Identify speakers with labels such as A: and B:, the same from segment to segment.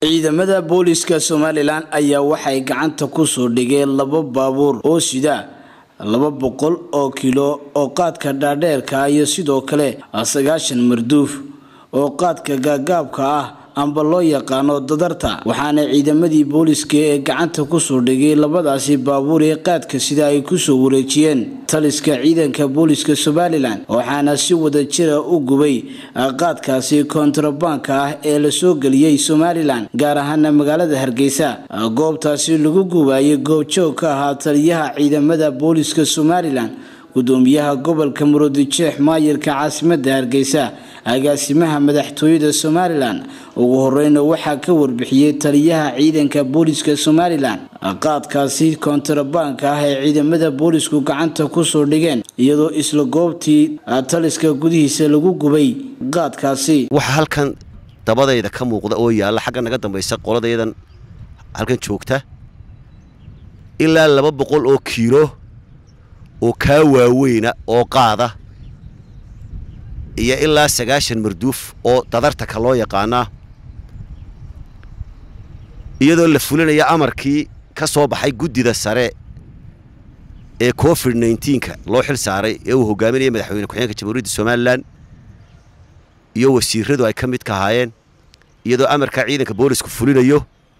A: ciidamada booliska Somaliland ayaa waxay gacanta ku soo dhigeen laba baabuur oo sida 200 oo kilo oo qaadka dhaadheerka iyo sidoo kale 90 marduuf oo qaadka gaagaabka ah amba loo yaqaano dadarta waxaana ciidamadii booliska ee gacanta ku soo dhigay labadaasi baabuur ee qaadka sida ay ku soo wareejiyeen taliska ciidanka booliska Somaliland waxaana si wada jir ah u gubay qaadkaasi kontrabanka ah ee la soo galiyay Somaliland gaar ahaan magaalada Hargeysa goobtaasi lagu gubayay goob joog ka ah taliyaha ciidamada booliska Somaliland gudoomiyaha gobolka Murudijeex maayirka caasimadda Hargeysa agaasimaha madaxtooyada Somaliland ugu horreyn waxa ka warbixiyay taliyaha ciidanka booliska Somaliland qaadkaasi kontrabanka ah ee ciidamada boolisku gacanta ku soo dhigeen iyadoo isla goobtii taliska gudihiisa lagu gubay qaadkaasi
B: waxa halkan dabadayda ka muuqda oo yaala xagga naga dambaysa qoladeedan halkan joogta ilaa 200 oo kiilo oo ka waaweyna oo qaada iyo ilaa 90 marduuf oo dadarta ka loo yaqaana iyadoo la fulinaya amarkii ka soo baxay gudida sare ee COVID-19 loo xil saaray ee uu hogaaminayay madaxweyne ku-xigeenka Jamhuuriyadda Somaliland iyo wasiiradu ay ka mid ka hayeen iyadoo amarka ciidanka boolisku fulinayo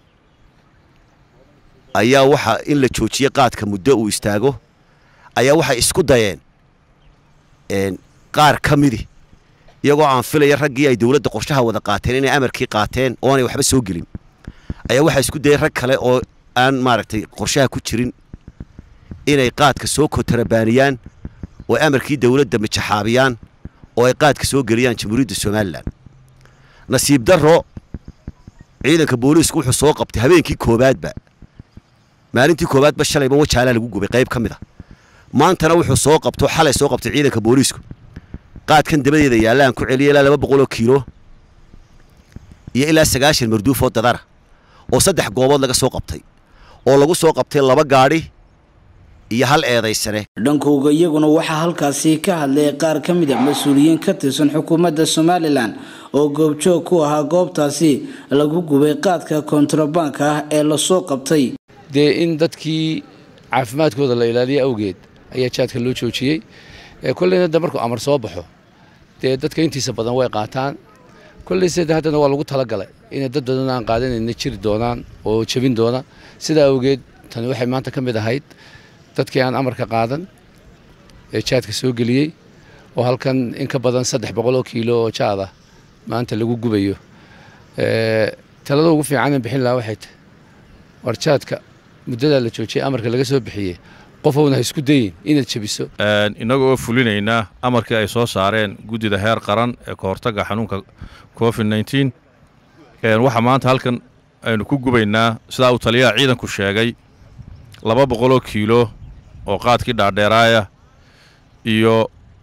B: ayaa waxa in la joojiyo qaadka muddo uu istaago ayaa waxa isku dayeen qaar kamidi iyagoo aan filaya raggii ay dawladda qorshaha wada qaateen inay amarkii qaateen oo aanay waxba soo gelin ayaa waxa isku dayay rag kale oo aan maaragtay qorshaha ku jirin inay qaadka soo kontrabaaniyaan oo amarkii dawladda majaxaabiyaan oo ay qaadka soo geliyaan Jamhuuriyadda Somaliland nasiib darro ciidanka boolisku wuxuu soo qabtay habeenkii koobaadba maalintii koobaadba shalayba wajaala lagu gubay qayb kamid ah maantana wuxuu soo qabto xalay soo qabtay ciidanka boolisku qaadkan dabadeeda yaalaan ku celiyay ilaa 200 oo kiilo iyo ilaa 90 marduuf oo dadara oo saddex goobood laga soo qabtay oo lagu soo qabtay laba gaari iyo hal eedaysane
A: dhankooga iyaguna waxa halkaasi ka hadlay qaar kamid ah mas'uuliyiin ka tirsan xukuumadda Somaliland oo goobjoog ku ahaa goobtaasi lagu gubay qaadka kontrabanka ah ee la soo qabtay
C: in dadkii caafimaadkooda la ilaaliyo awgeed ayaa jaadka loo joojiyay kulleena markuu amar soo baxo dadka intiisa badan way qaataan kulleena hadana waa lagu talagalay in dad badan aan qaadanayna jiri doonaan oo jabin doona sida awgeed tan waxay maanta kamid ahayd dadkii aan amarka qaadan ee jaadka soo galiyay oo halkan in ka badan 300 kiilo oo jaad ah maanta lagu gubayo talada ugu fiican bixin la waxay war jaadka muddada la joojiyay amarka laga soo bixiyay qofowna isku dayin inaad jabiso
D: inagoo fulinayna amarkii ay soo saareen gudida heer qaran ee ka hortagga xanuunka COVID-19 waxa maanta halkan aynu ku gubaynaa sida uu taliyaha ciidanku sheegay 200 oo kiilo oo qaadkii dhaadheeraaya iyo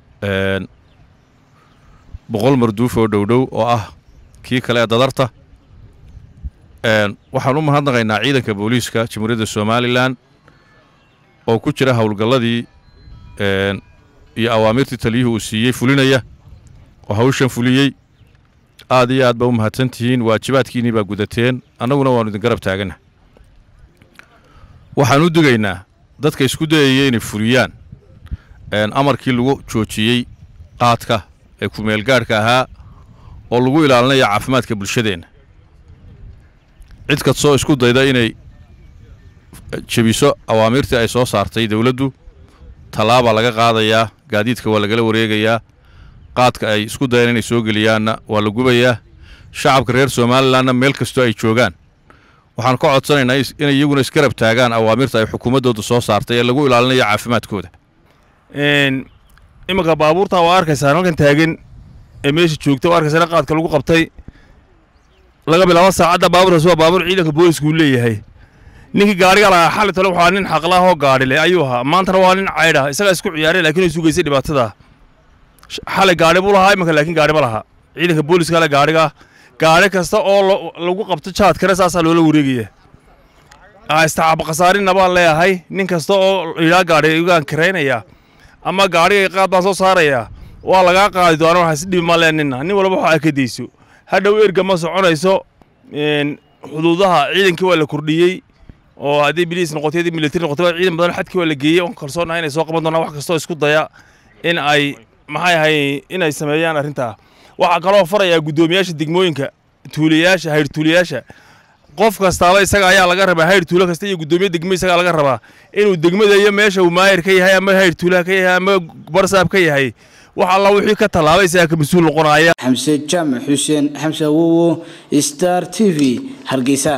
D: 100 marduuf oo dhowdhow oo ah kii kale ee dadarta waxaan u mahadnaqaynaa ciidanka booliska Jamhuuriyadda Somaliland oo ku jira hawlgalladii iyo awaamirtii taliyuhu uu siiyay fulinaya oo hawshan fuliyay aad iyo aad ba u mahadsantihiin waajibaadkiinii baa gudateen annaguna waanu idin garab taagana waxaan u digaynaa dadka isku dayayay inay fuliyaan amarkii lagu joojiyey qaadka ee ku meel gaarka ahaa oo lagu ilaalinayo caafimaadka bulshadeena cid kastoo isku dayda inay jabiso awaamirtii ay soo saartay dawladdu talaaba laga qaadayaa gaadiidka waa lagala wareegayaa qaadka ay isku dayeen inay soo geliyaanna waa la gubayaa shacabka reer Somalilandna meel kastoo ay joogaan waxaan ka codsanaynaa inay iyaguna isgarab taagaan awaamirta ay xukuumadoodu soo saartay ee lagu ilaalinayo caafimaadkooda
E: imika baabuurta waa arkaysaa halkan taagan ee meesha joogta waa arkaysaa qaadka lagu qabtay laga bilaabo saacada baabuurtaas waa baabuur ciidanka boolisku leeyahay ninkii gaariga la xalay talo waxa nin xaqla oo gaari leh ayuu ahaa maanta waa nin cayda isaga isku ciyaaray laakiin uu suugaysay dhibaatada xalay gaari buu lahaa imika laakiin gaari ma laha ciidanka booliska la gaari kasta oo lagu qabto jaad kare saasa loola wareegaya istaab qasaarin nabaan leeyahay nin kasta oo ilaa gaari ugaan kareynaya ama gaariga qaad baa soo saaraya waa laga qaadi doonaa waxa si dhib ma leenina nin walba waxa ka deyso hadhow erga ma soconayso xuduudaha ciidankii waa la kordhiyey oo haddii biliis noqotay haddii military noqotay ciidan badan xadkii waa la geeyey oon kalsoonahay inay soo qaban doonaan wax kastoo isku daya in ay maxay ahay inay sameeyaan arrintaa waxaa kaloo farayaa guddoomiyaasha degmooyinka tuulayaasha hayr tuulayaasha qof kastaaba isaga ayaa laga rabaa hayr tuulo kasta iyo guddoomiye degmo isaga laga rabaa inuu degmada iyo meesha uu maayir ka yahay ama hayr tuulaha ka yahay ama barsaab ka yahay wax alla wixii ka tallaabay isaga ka mas'uul noqonaya
A: xamse jaamac xuseen xamse wowo Star TV Hargeysa